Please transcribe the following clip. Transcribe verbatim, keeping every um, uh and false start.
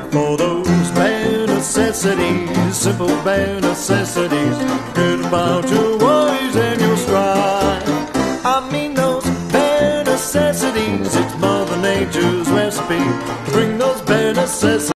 For those bare necessities, simple bare necessities, good about your worries and your strife. I mean those bare necessities, it's Mother Nature's recipe. Bring those bare necessities.